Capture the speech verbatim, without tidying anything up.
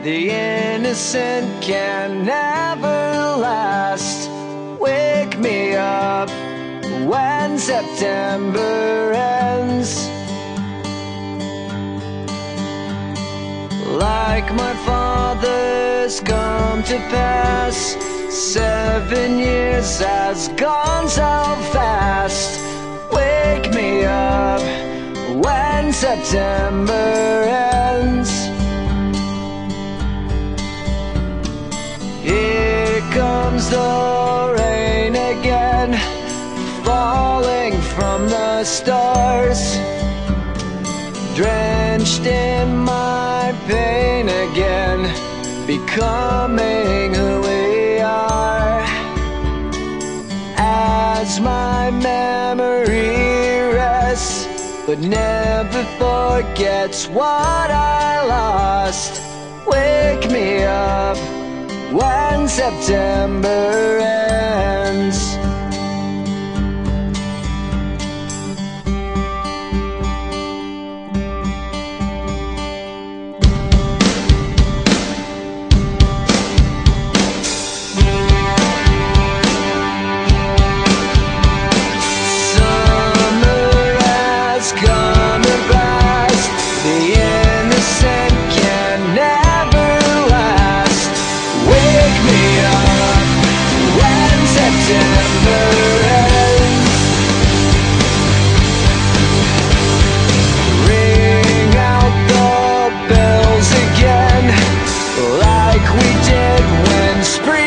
The innocent can never last. Wake me up when September ends. Like my father's come to pass, seven years has gone so fast. Wake me up when September ends. Here comes the rain again, falling from the stars, drenched in my pain again, becoming who we are. As my memory rests, but never forgets what I lost. Wake me up when September ends. Spring